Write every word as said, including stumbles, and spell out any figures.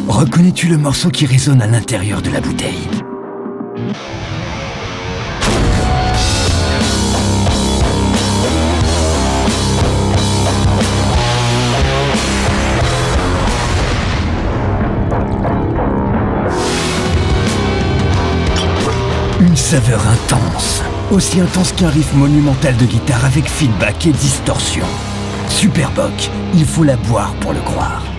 Reconnais-tu le morceau qui résonne à l'intérieur de la bouteille? Une saveur intense, aussi intense qu'un riff monumental de guitare avec feedback et distorsion. Superboc, il faut la boire pour le croire.